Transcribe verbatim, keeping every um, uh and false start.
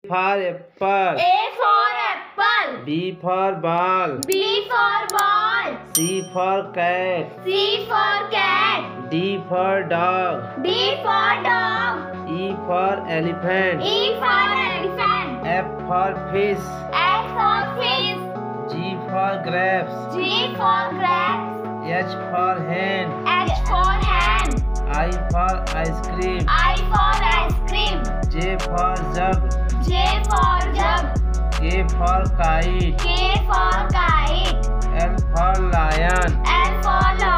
for apple. A for apple. B for ball. B for ball. C for cat. C for cat. D for dog. D for dog. E for elephant. E for elephant. F for fish. F for fish. G for grapes. G for grapes. H for hen. H for hen. I for ice cream. I for ice cream. J for jug. J for jug. K for kite. K for kite. L for lion. L for lion.